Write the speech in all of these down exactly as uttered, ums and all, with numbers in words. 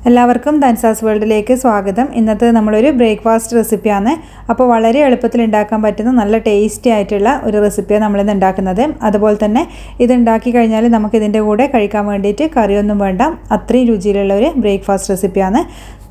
എല്ലാവർക്കും ദൻസാസ് വേൾഡിലേക്ക് സ്വാഗതം. ഇന്നത്തെ നമ്മളൊരു ബ്രേക്ക്ഫാസ്റ്റ് റെസിപ്പിയാണ്. അപ്പോൾ വളരെ എളുപ്പത്തിൽ ഉണ്ടാക്കാൻ പറ്റുന്ന നല്ല ടേസ്റ്റി ആയിട്ടുള്ള ഒരു റെസിപ്പിയാണ് നമ്മളിന്ന് ഉണ്ടാക്കുന്നത്. അതുപോലെ തന്നെ ഇത് ഉണ്ടാക്കി കഴിഞ്ഞാൽ നമുക്കിതിൻ്റെ കൂടെ കഴിക്കാൻ വേണ്ടിയിട്ട് കറിയൊന്നും വേണ്ട, അത്രയും രുചിയിലുള്ള ഒരു ബ്രേക്ക്ഫാസ്റ്റ് റെസിപ്പിയാണ്.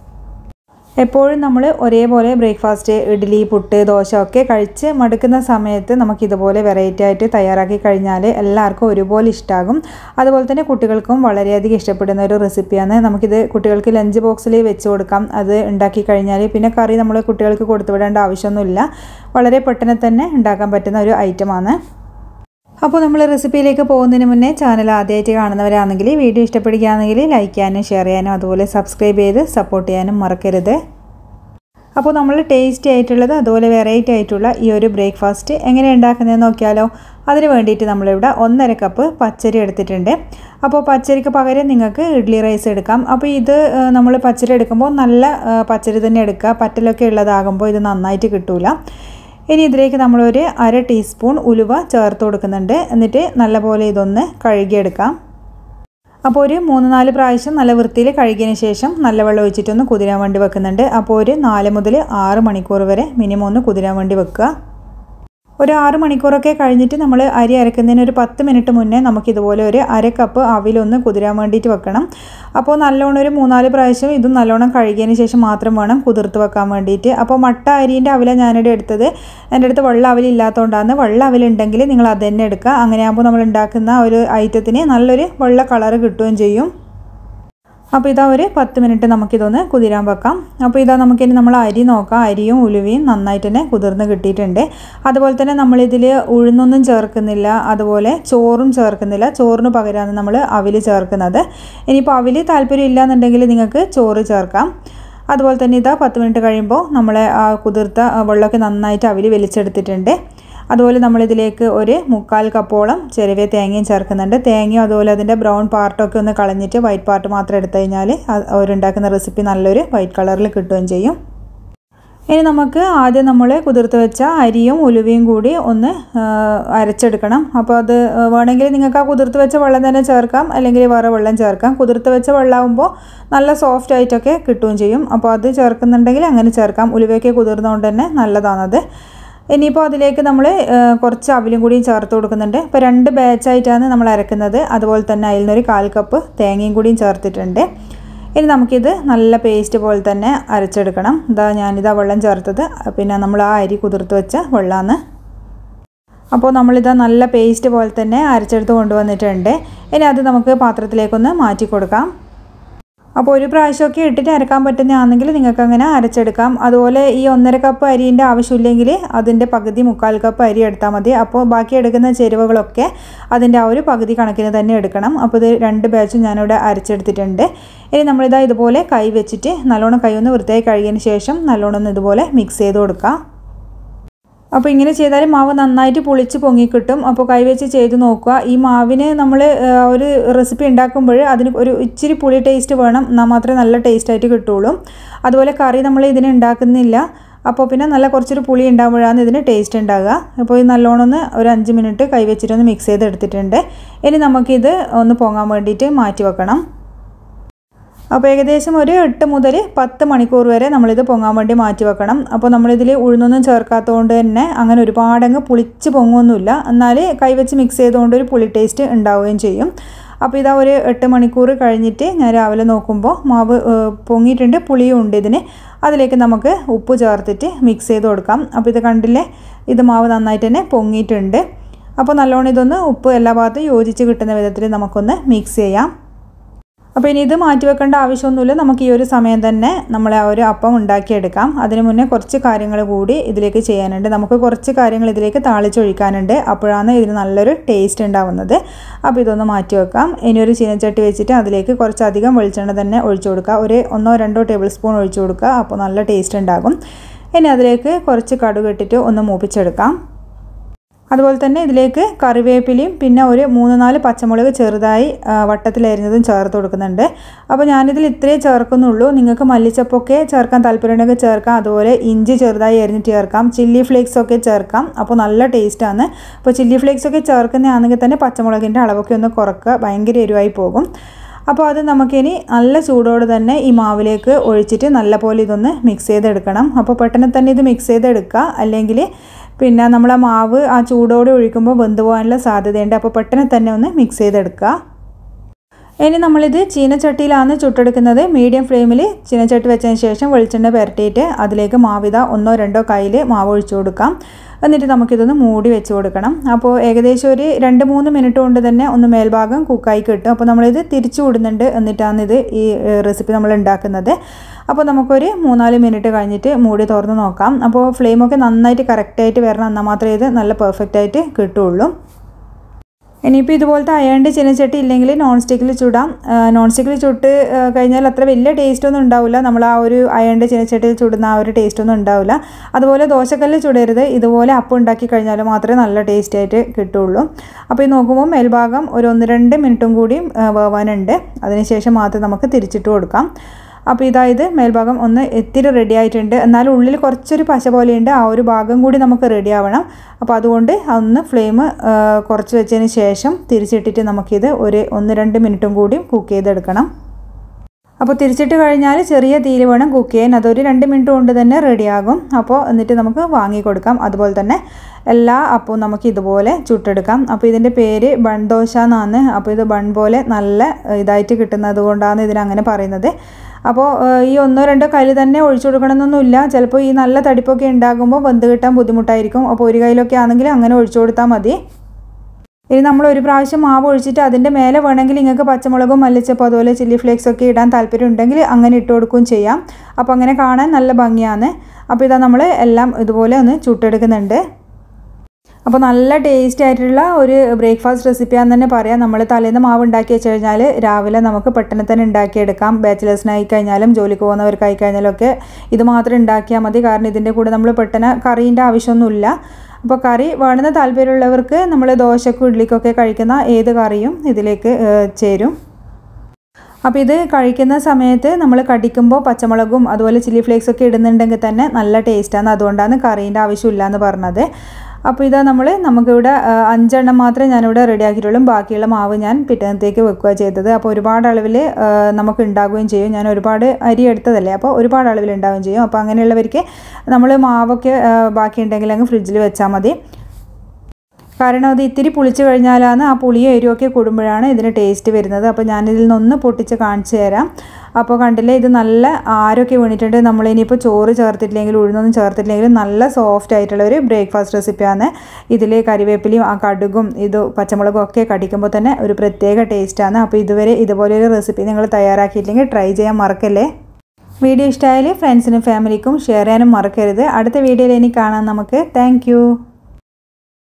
എപ്പോഴും നമ്മൾ ഒരേപോലെ ബ്രേക്ക്ഫാസ്റ്റ് ഇഡ്ഡലി, പുട്ട്, ദോശ ഒക്കെ കഴിച്ച് മടുക്കുന്ന സമയത്ത് നമുക്കിതുപോലെ വെറൈറ്റി ആയിട്ട് തയ്യാറാക്കി കഴിഞ്ഞാൽ എല്ലാവർക്കും ഒരുപോലെ ഇഷ്ടമാകും. അതുപോലെ തന്നെ കുട്ടികൾക്കും വളരെയധികം ഇഷ്ടപ്പെടുന്ന ഒരു റെസിപ്പിയാണ്. നമുക്കിത് കുട്ടികൾക്ക് ലഞ്ച് ബോക്സിൽ വെച്ച് കൊടുക്കാം. അത് ഉണ്ടാക്കി കഴിഞ്ഞാൽ പിന്നെ കറി നമ്മൾ കുട്ടികൾക്ക് കൊടുത്തു വിടേണ്ട ആവശ്യമൊന്നുമില്ല. വളരെ പെട്ടെന്ന് തന്നെ ഉണ്ടാക്കാൻ പറ്റുന്ന ഒരു ഐറ്റമാണ്. അപ്പോൾ നമ്മൾ റെസിപ്പിയിലേക്ക് പോകുന്നതിന് മുന്നേ ചാനൽ ആദ്യമായിട്ട് കാണുന്നവരാണെങ്കിൽ വീഡിയോ ഇഷ്ടപ്പെടുകയാണെങ്കിൽ ലൈക്ക് ചെയ്യാനും ഷെയർ ചെയ്യാനും അതുപോലെ സബ്സ്ക്രൈബ് ചെയ്ത് സപ്പോർട്ട് ചെയ്യാനും മറക്കരുത്. അപ്പോൾ നമ്മൾ ടേസ്റ്റി ആയിട്ടുള്ളത് അതുപോലെ വെറൈറ്റി ആയിട്ടുള്ള ഈ ഒരു ബ്രേക്ക്ഫാസ്റ്റ് എങ്ങനെ ഉണ്ടാക്കുന്നതെന്ന് നോക്കിയാലോ. അതിന് വേണ്ടിയിട്ട് നമ്മളിവിടെ ഒന്നര കപ്പ് പച്ചരി എടുത്തിട്ടുണ്ട്. അപ്പോൾ പച്ചരിക്ക് പകരം നിങ്ങൾക്ക് ഇഡ്ഡലി റൈസ് എടുക്കാം. അപ്പോൾ ഇത് നമ്മൾ പച്ചരി എടുക്കുമ്പോൾ നല്ല പച്ചരി തന്നെ എടുക്കുക. പറ്റലൊക്കെ ഉള്ളതാകുമ്പോൾ ഇത് നന്നായിട്ട് കിട്ടില്ല. ഇനി ഇതിലേക്ക് നമ്മളൊരു അര ടീസ്പൂൺ ഉലുവ ചേർത്ത് കൊടുക്കുന്നുണ്ട്. എന്നിട്ട് നല്ലപോലെ ഇതൊന്ന് കഴുകിയെടുക്കാം. അപ്പോൾ ഒരു മൂന്ന് നാല് പ്രാവശ്യം നല്ല വൃത്തിയിൽ കഴുകിയതിന് ശേഷം നല്ല വെള്ളം ഒഴിച്ചിട്ടൊന്ന് കുതിരാൻ വേണ്ടി വെക്കുന്നുണ്ട്. അപ്പോൾ ഒരു നാല് മുതൽ ആറ് മണിക്കൂർ വരെ മിനിമം ഒന്ന് കുതിരാൻ വേണ്ടി വെക്കുക. ഒരു ആറ് മണിക്കൂറൊക്കെ കഴിഞ്ഞിട്ട് നമ്മൾ അരി അരക്കുന്നതിന് ഒരു പത്ത് മിനിറ്റ് മുന്നേ നമുക്കിതുപോലെ ഒരു അര കപ്പ് അവിലൊന്ന് കുതിരാൻ വേണ്ടിയിട്ട് വെക്കണം. അപ്പോൾ നല്ലോണം ഒരു മൂന്നാല് പ്രാവശ്യം ഇതും നല്ലോണം കഴുകിയതിന് ശേഷം മാത്രം വേണം കുതിർത്ത് വെക്കാൻ വേണ്ടിയിട്ട്. അപ്പോൾ മട്ട അരിൻ്റെ അവില ഞാനിവിടെ എടുത്തത്. എൻ്റെ അടുത്ത് വെള്ള അവിലില്ലാത്തതുകൊണ്ടാണ്. വെള്ള അവിലുണ്ടെങ്കിൽ നിങ്ങൾ അത് തന്നെ എടുക്കുക. അങ്ങനെയാകുമ്പോൾ നമ്മൾ ഉണ്ടാക്കുന്ന ഒരു ഐറ്റത്തിന് നല്ലൊരു വെള്ള കളറ് കിട്ടുകയും ചെയ്യും. അപ്പോൾ ഇതാ ഒരു പത്ത് മിനിറ്റ് നമുക്കിതൊന്ന് കുതിരാൻ വെക്കാം. അപ്പോൾ ഇതാ നമുക്കിനി നമ്മൾ അരി നോക്കാം. അരിയും ഉലുവയും നന്നായിട്ട് തന്നെ കുതിർന്ന് കിട്ടിയിട്ടുണ്ട്. അതുപോലെ തന്നെ നമ്മളിതിൽ ഉഴുന്നൊന്നും ചേർക്കുന്നില്ല, അതുപോലെ ചോറും ചേർക്കുന്നില്ല. ചോറിന് പകരമാണ് നമ്മൾ അവിൽ ചേർക്കുന്നത്. ഇനിയിപ്പോൾ അവിൽ താല്പര്യം ഇല്ലയെന്നുണ്ടെങ്കിൽ നിങ്ങൾക്ക് ചോറ് ചേർക്കാം. അതുപോലെ തന്നെ ഇതാ പത്ത് മിനിറ്റ് കഴിയുമ്പോൾ നമ്മൾ ആ കുതിർത്ത വെള്ളമൊക്കെ നന്നായിട്ട് അവിൽ വലിച്ചെടുത്തിട്ടുണ്ട്. അതുപോലെ നമ്മളിതിലേക്ക് ഒരു മുക്കാൽ കപ്പോളം ചെറിയ തേങ്ങയും ചേർക്കുന്നുണ്ട്. തേങ്ങയും അതുപോലെ അതിൻ്റെ ബ്രൗൺ പാർട്ടൊക്കെ ഒന്ന് കളഞ്ഞിട്ട് വൈറ്റ് പാർട്ട് മാത്രം എടുത്തു കഴിഞ്ഞാൽ അവരുണ്ടാക്കുന്ന റെസിപ്പി നല്ലൊരു വൈറ്റ് കളറിൽ കിട്ടുകയും ചെയ്യും. ഇനി നമുക്ക് ആദ്യം നമ്മൾ കുതിർത്ത് വെച്ച അരിയും ഉലുവയും കൂടി ഒന്ന് അരച്ചെടുക്കണം. അപ്പോൾ അത് വേണമെങ്കിൽ നിങ്ങൾക്ക് ആ കുതിർത്ത് വെച്ച വെള്ളം തന്നെ ചേർക്കാം, അല്ലെങ്കിൽ വേറെ വെള്ളം ചേർക്കാം. കുതിർത്ത് വെച്ച വെള്ളമാകുമ്പോൾ നല്ല സോഫ്റ്റ് ആയിട്ടൊക്കെ കിട്ടുകയും ചെയ്യും. അപ്പോൾ അത് ചേർക്കുന്നുണ്ടെങ്കിൽ അങ്ങനെ ചേർക്കാം. ഉലുവയൊക്കെ കുതിർന്നുകൊണ്ട് തന്നെ നല്ലതാണത്. ഇനിയിപ്പോൾ അതിലേക്ക് നമ്മൾ കുറച്ച് അവിലും കൂടിയും ചേർത്ത് കൊടുക്കുന്നുണ്ട്. ഇപ്പോൾ രണ്ട് ബാച്ചായിട്ടാണ് നമ്മൾ അരക്കുന്നത്. അതുപോലെ തന്നെ അതിൽ നിന്നൊരു കാൽ കപ്പ് തേങ്ങയും കൂടിയും ചേർത്തിട്ടുണ്ട്. ഇനി നമുക്കിത് നല്ല പേസ്റ്റ് പോലെ തന്നെ അരച്ചെടുക്കണം. ഇതാ ഞാനിതാ വെള്ളം ചേർത്തത് പിന്നെ നമ്മൾ ആ അരി കുതിർത്ത് വെച്ച വെള്ളമാണ്. അപ്പോൾ നമ്മളിതാ നല്ല പേസ്റ്റ് പോലെ തന്നെ അരച്ചെടുത്ത് കൊണ്ടുവന്നിട്ടുണ്ട്. ഇനി അത് നമുക്ക് പാത്രത്തിലേക്കൊന്ന് മാറ്റി കൊടുക്കാം. അപ്പോൾ ഒരു പ്രാവശ്യമൊക്കെ ഇട്ടിട്ട് അരക്കാൻ പറ്റുന്നതാണെങ്കിൽ നിങ്ങൾക്ക് അങ്ങനെ അരച്ചെടുക്കാം. അതുപോലെ ഈ ഒന്നര കപ്പ് അരിൻ്റെ ആവശ്യമില്ലെങ്കിൽ അതിൻ്റെ പകുതി മുക്കാൽ കപ്പ് അരി എടുത്താൽ മതി. അപ്പോൾ ബാക്കി എടുക്കുന്ന ചേരുവകളൊക്കെ അതിൻ്റെ ആ ഒരു പകുതി കണക്കിന് തന്നെ എടുക്കണം. അപ്പോൾ ഇത് രണ്ട് ബാച്ചും ഞാനിവിടെ അരച്ചെടുത്തിട്ടുണ്ട്. ഇനി നമ്മളിതാ ഇതുപോലെ കൈ വെച്ചിട്ട് നല്ലോണം കൈ ഒന്ന് വൃത്തിയായി കഴുകിയതിന് ശേഷം നല്ലോണം ഒന്ന് ഇതുപോലെ മിക്സ് ചെയ്ത് കൊടുക്കുക. അപ്പോൾ ഇങ്ങനെ ചെയ്താൽ മാവ് നന്നായിട്ട് പുളിച്ച് പൊങ്ങിക്കിട്ടും. അപ്പോൾ കൈവച്ച് ചെയ്ത് നോക്കുക. ഈ മാവിന് നമ്മൾ ഒരു റെസിപ്പി ഉണ്ടാക്കുമ്പോൾ അതിന് ഒരു ഇച്ചിരി പുളി ടേസ്റ്റ് വേണം, എന്നാൽ മാത്രമേ നല്ല ടേസ്റ്റായിട്ട് കിട്ടുള്ളൂ. അതുപോലെ കറി നമ്മൾ ഇതിന് ഉണ്ടാക്കുന്നില്ല. അപ്പോൾ പിന്നെ നല്ല കുറച്ചൊരു പുളി ഉണ്ടാകുമ്പോഴാണ് ഇതിന് ടേസ്റ്റ് ഉണ്ടാകുക. അപ്പോൾ ഇത് നല്ലോണം ഒന്ന് ഒരു അഞ്ച് മിനിറ്റ് കൈവച്ചിട്ടൊന്ന് മിക്സ് ചെയ്ത് എടുത്തിട്ടുണ്ട്. ഇനി നമുക്കിത് ഒന്ന് പൊങ്ങാൻ വേണ്ടിയിട്ട് മാറ്റി വെക്കണം. അപ്പോൾ ഏകദേശം ഒരു എട്ട് മുതൽ പത്ത് മണിക്കൂർ വരെ നമ്മളിത് പൊങ്ങാൻ വേണ്ടി മാറ്റി വെക്കണം. അപ്പോൾ നമ്മളിതിൽ ഉഴുന്നൊന്നും ചേർക്കാത്തതുകൊണ്ട് തന്നെ അങ്ങനെ ഒരുപാടങ്ങ് പുളിച്ച് പൊങ്ങൊന്നുമില്ല. എന്നാൽ കൈവച്ച് മിക്സ് ചെയ്തുകൊണ്ട് ഒരു പുളി ടേസ്റ്റ് ഉണ്ടാവുകയും ചെയ്യും. അപ്പോൾ ഇതാ ഒരു എട്ട് മണിക്കൂർ കഴിഞ്ഞിട്ട് ഞാൻ രാവിലെ നോക്കുമ്പോൾ മാവ് പൊങ്ങിയിട്ടുണ്ട്, പുളിയും ഉണ്ട് ഇതിന്. അതിലേക്ക് നമുക്ക് ഉപ്പ് ചേർത്തിട്ട് മിക്സ് ചെയ്ത് കൊടുക്കാം. അപ്പോൾ ഇത് കണ്ടില്ലേ, ഇത് മാവ് നന്നായിട്ട് തന്നെ പൊങ്ങിയിട്ടുണ്ട്. അപ്പോൾ നല്ലോണം ഇതൊന്ന് ഉപ്പ് എല്ലാ ഭാഗത്തും യോജിച്ച് കിട്ടുന്ന വിധത്തിൽ നമുക്കൊന്ന് മിക്സ് ചെയ്യാം. അപ്പോൾ ഇനി ഇത് മാറ്റി വെക്കേണ്ട ആവശ്യമൊന്നുമില്ല. നമുക്ക് ഈ ഒരു സമയം തന്നെ നമ്മൾ ആ ഒരു അപ്പം ഉണ്ടാക്കിയെടുക്കാം. അതിന് മുന്നേ കുറച്ച് കാര്യങ്ങൾ കൂടി ഇതിലേക്ക് ചെയ്യാനുണ്ട്. നമുക്ക് കുറച്ച് കാര്യങ്ങൾ ഇതിലേക്ക് താളിച്ചൊഴിക്കാനുണ്ട്. അപ്പോഴാണ് ഇതിന് നല്ലൊരു ടേസ്റ്റ് ഉണ്ടാവുന്നത്. അപ്പോൾ ഇതൊന്ന് മാറ്റി വെക്കാം. ഇനി ഒരു ചീനച്ചട്ടി വെച്ചിട്ട് അതിലേക്ക് കുറച്ചധികം വെളിച്ചെണ്ണ തന്നെ ഒഴിച്ചു കൊടുക്കുക. ഒരു ഒന്നോ രണ്ടോ ടേബിൾ സ്പൂൺ ഒഴിച്ചു കൊടുക്കുക. അപ്പോൾ നല്ല ടേസ്റ്റ് ഉണ്ടാകും. ഇനി അതിലേക്ക് കുറച്ച് കടുക് ഇട്ടിട്ട് ഒന്ന് മൂപ്പിച്ചെടുക്കാം. അതുപോലെ തന്നെ ഇതിലേക്ക് കറിവേപ്പിലയും പിന്നെ ഒരു മൂന്ന് നാല് പച്ചമുളക് ചെറുതായി വട്ടത്തിലരിഞ്ഞതും ചേർത്ത് കൊടുക്കുന്നുണ്ട്. അപ്പോൾ ഞാനിതിൽ ഇത്രയേ ചേർക്കുന്നുള്ളൂ. നിങ്ങൾക്ക് മല്ലിച്ചപ്പൊക്കെ ചേർക്കാൻ താല്പര്യമുണ്ടെങ്കിൽ ചേർക്കാം. അതുപോലെ ഇഞ്ചി ചെറുതായി അരിഞ്ഞിട്ട് ചേർക്കാം. ചില്ലി ഫ്ലേക്സൊക്കെ ചേർക്കാം. അപ്പോൾ നല്ല ടേസ്റ്റാണ്. അപ്പോൾ ചില്ലി ഫ്ലേക്സൊക്കെ ചേർക്കുന്നതാണെങ്കിൽ തന്നെ പച്ചമുളകിൻ്റെ അളവൊക്കെ ഒന്ന് കുറക്കുക, ഭയങ്കര എരിവായി പോകും. അപ്പോൾ അത് നമുക്കിനി നല്ല ചൂടോടെ തന്നെ ഈ മാവിലേക്ക് ഒഴിച്ചിട്ട് നല്ലപോലെ ഇതൊന്ന് മിക്സ് ചെയ്തെടുക്കണം. അപ്പോൾ പെട്ടെന്ന് തന്നെ ഇത് മിക്സ് ചെയ്തെടുക്കുക, അല്ലെങ്കിൽ പിന്നെ നമ്മൾ ആ മാവ് ആ ചൂടോടെ ഒഴിക്കുമ്പോൾ വെന്ത് പോകാനുള്ള സാധ്യതയുണ്ട്. അപ്പോൾ പെട്ടെന്ന് തന്നെ ഒന്ന് മിക്സ് ചെയ്തെടുക്കുക. ഇനി നമ്മളിത് ചീനച്ചട്ടിയിലാണ് ചുട്ടെടുക്കുന്നത്. മീഡിയം ഫ്ലെയിമിൽ ചീനച്ചട്ടി വെച്ചതിന് ശേഷം വെളിച്ചെണ്ണ പുരട്ടിയിട്ട് അതിലേക്ക് മാവിത ഒന്നോ രണ്ടോ കയ്യിൽ മാവ് ഒഴിച്ചു കൊടുക്കാം. എന്നിട്ട് നമുക്കിതൊന്ന് മൂടി വെച്ച് കൊടുക്കണം. അപ്പോൾ ഏകദേശം ഒരു രണ്ട് മൂന്ന് മിനിറ്റ് കൊണ്ട് തന്നെ ഒന്ന് മേൽഭാഗം കുക്കായി കിട്ടും. അപ്പോൾ നമ്മളിത് തിരിച്ചു വിടുന്നുണ്ട്, എന്നിട്ടാണ് ഇത് ഈ റെസിപ്പി നമ്മൾ ഉണ്ടാക്കുന്നത്. അപ്പോൾ നമുക്കൊരു മൂന്നാല് മിനിറ്റ് കഴിഞ്ഞിട്ട് മൂടി തുറന്ന് നോക്കാം. അപ്പോൾ ഫ്ലെയിമൊക്കെ നന്നായിട്ട് കറക്റ്റായിട്ട് വരണം, എന്നാൽ മാത്രമേ ഇത് നല്ല പെർഫെക്റ്റായിട്ട് കിട്ടുകയുള്ളൂ. ഇനിയിപ്പോൾ ഇതുപോലത്തെ അയണിൻ്റെ ചീനച്ചട്ടി ഇല്ലെങ്കിൽ നോൺ സ്റ്റിക്കിൽ ചുടാം. നോൺ സ്റ്റിക്കിൽ ചുട്ട് കഴിഞ്ഞാൽ അത്ര വലിയ ടേസ്റ്റൊന്നും ഉണ്ടാവില്ല. നമ്മൾ ആ ഒരു അയണിൻ്റെ ചീനച്ചട്ടിയിൽ ചുടുന്ന ആ ഒരു ടേസ്റ്റൊന്നും ഉണ്ടാവില്ല. അതുപോലെ ദോശക്കല്ല് ചുടരുത്. ഇതുപോലെ അപ്പം ഉണ്ടാക്കി കഴിഞ്ഞാൽ മാത്രമേ നല്ല ടേസ്റ്റ് ആയിട്ട് കിട്ടുള്ളൂ. അപ്പോൾ ഇത് നോക്കുമ്പോൾ മേൽഭാഗം ഒരു ഒന്ന് രണ്ട് മിനിറ്റും കൂടി വേവാനുണ്ട്. അതിനുശേഷം മാത്രം നമുക്ക് തിരിച്ചിട്ട് കൊടുക്കാം. അപ്പോൾ ഇതായത് മേൽഭാഗം ഒന്ന് ഇത്തിരി റെഡി ആയിട്ടുണ്ട്, എന്നാലും ഉള്ളിൽ കുറച്ചൊരു പശ പോലെയുണ്ട്. ആ ഒരു ഭാഗം കൂടി നമുക്ക് റെഡി ആവണം. അപ്പോൾ അതുകൊണ്ട് ഒന്ന് ഫ്ലെയിം കുറച്ച് വെച്ചതിന് ശേഷം തിരിച്ചിട്ടിട്ട് നമുക്കിത് ഒരു ഒന്ന് രണ്ട് മിനിറ്റും കൂടി കുക്ക് ചെയ്തെടുക്കണം. അപ്പോൾ തിരിച്ചിട്ട് കഴിഞ്ഞാൽ ചെറിയ തീയിൽ വേണം കുക്ക് ചെയ്യാൻ. അതൊരു രണ്ട് മിനിറ്റ് കൊണ്ട് തന്നെ റെഡിയാകും. അപ്പോൾ എന്നിട്ട് നമുക്ക് വാങ്ങി കൊടുക്കാം. അതുപോലെ തന്നെ എല്ലാ അപ്പവും നമുക്ക് ഇതുപോലെ ചുട്ടെടുക്കാം. അപ്പോൾ ഇതിൻ്റെ പേര് ബൺ ദോശ എന്നാണ്. അപ്പോൾ ഇത് ബൺ പോലെ നല്ല ഇതായിട്ട് കിട്ടുന്നത് കൊണ്ടാണ് ഇതിനങ്ങനെ പറയുന്നത്. അപ്പോൾ ഈ ഒന്നോ രണ്ടോ കയ്യിൽ തന്നെ ഒഴിച്ചു കൊടുക്കണമെന്നൊന്നുമില്ല. ചിലപ്പോൾ ഈ നല്ല തടിപ്പൊക്കെ ഉണ്ടാകുമ്പോൾ വെന്ത് കിട്ടാൻ ബുദ്ധിമുട്ടായിരിക്കും. അപ്പോൾ ഒരു കയ്യിലൊക്കെ ആണെങ്കിൽ അങ്ങനെ ഒഴിച്ചു കൊടുത്താൽ മതി. ഇനി നമ്മൾ ഒരു പ്രാവശ്യം മാവ് ഒഴിച്ചിട്ട് അതിൻ്റെ മേലെ വേണമെങ്കിൽ നിങ്ങൾക്ക് പച്ചമുളകും മല്ലിച്ചപ്പോൾ അതുപോലെ ചില്ലി ഫ്ലേക്സ് ഒക്കെ ഇടാൻ താല്പര്യം ഉണ്ടെങ്കിൽ അങ്ങനെ ഇട്ട് കൊടുക്കുകയും ചെയ്യാം. അപ്പോൾ അങ്ങനെ കാണാൻ നല്ല ഭംഗിയാണ്. അപ്പോൾ ഇതാ നമ്മൾ എല്ലാം ഇതുപോലെ ഒന്ന് ചുട്ടെടുക്കുന്നുണ്ട്. അപ്പോൾ നല്ല ടേസ്റ്റി ആയിട്ടുള്ള ഒരു ബ്രേക്ക്ഫാസ്റ്റ് റെസിപ്പിയാണെന്ന് തന്നെ പറയാം. നമ്മൾ തലേന്ന് മാവ് ഉണ്ടാക്കി വെച്ച് കഴിഞ്ഞാൽ രാവിലെ നമുക്ക് പെട്ടെന്ന് തന്നെ ഉണ്ടാക്കിയെടുക്കാം. ബാച്ചിലേഴ്സിനായി കഴിഞ്ഞാലും ജോലിക്ക് പോകുന്നവർക്കായി കഴിഞ്ഞാലും ഒക്കെ ഇത് മാത്രം ഉണ്ടാക്കിയാൽ മതി. കാരണം ഇതിൻ്റെ കൂടെ നമ്മൾ പെട്ടെന്ന് കറീൻ്റെ ആവശ്യമൊന്നുമില്ല. അപ്പോൾ കറി വേണമെന്ന് താല്പര്യമുള്ളവർക്ക് നമ്മൾ ദോശക്കും ഇഡ്ലിക്കൊക്കെ കഴിക്കുന്ന ഏത് കറിയും ഇതിലേക്ക് ചേരും. അപ്പോൾ ഇത് കഴിക്കുന്ന സമയത്ത് നമ്മൾ കടിക്കുമ്പോൾ പച്ചമുളകും അതുപോലെ ചില്ലി ഫ്ലേക്സൊക്കെ ഇടുന്നുണ്ടെങ്കിൽ തന്നെ നല്ല ടേസ്റ്റാണ്. അതുകൊണ്ടാണ് കറീൻ്റെ ആവശ്യമില്ല എന്ന് പറഞ്ഞത്. അപ്പോൾ ഇതാ നമ്മൾ നമുക്കിവിടെ അഞ്ചെണ്ണം മാത്രമേ ഞാനിവിടെ റെഡിയാക്കിയിട്ടുള്ളൂ. ബാക്കിയുള്ള മാവ് ഞാൻ പിറ്റേന്നത്തേക്ക് വെക്കുക ചെയ്തത്. അപ്പോൾ ഒരുപാട് അളവിൽ നമുക്ക് ഉണ്ടാകുകയും ചെയ്യും. ഞാൻ ഒരുപാട് അരി എടുത്തതല്ലേ, അപ്പോൾ ഒരുപാട് അളവിൽ ഉണ്ടാവുകയും ചെയ്യും. അപ്പോൾ അങ്ങനെയുള്ളവർക്ക് നമ്മൾ മാവൊക്കെ ബാക്കി ഉണ്ടെങ്കിൽ അങ്ങ് ഫ്രിഡ്ജിൽ വെച്ചാൽ മതി. കാരണം അത് ഇത്തിരി പുളിച്ച് കഴിഞ്ഞാലാണ് ആ പുളിയും എരിവൊക്കെ കൂടുമ്പോഴാണ് ഇതിന് ടേസ്റ്റ് വരുന്നത്. അപ്പോൾ ഞാനിതിൽ നിന്നൊന്ന് പൊട്ടിച്ച് കാണിച്ചു തരാം. അപ്പോൾ കണ്ടില്ലേ, ഇത് നല്ല ആരൊക്കെ വീണിട്ടുണ്ട്. നമ്മളിനിയിപ്പോൾ ചോറ് ചേർത്തിട്ടില്ലെങ്കിൽ ഉഴുന്നൊന്നും ചേർത്തിട്ടില്ലെങ്കിലും നല്ല സോഫ്റ്റ് ആയിട്ടുള്ള ഒരു ബ്രേക്ക്ഫാസ്റ്റ് റെസിപ്പിയാണ്. ഇതിൽ കരിവേപ്പിലയും ആ കടുകും ഇത് പച്ചമുളകും ഒക്കെ കടിക്കുമ്പോൾ തന്നെ ഒരു പ്രത്യേക ടേസ്റ്റാണ്. അപ്പോൾ ഇതുവരെ ഇതുപോലെയൊരു റെസിപ്പി നിങ്ങൾ തയ്യാറാക്കിയില്ലെങ്കിൽ ട്രൈ ചെയ്യാൻ മറക്കല്ലേ. വീഡിയോ ഇഷ്ടമായാൽ ഫ്രണ്ട്സിനും ഫാമിലിക്കും ഷെയർ ചെയ്യാനും മറക്കരുത്. അടുത്ത വീഡിയോയിൽ ഇനി കാണാം നമുക്ക്. താങ്ക്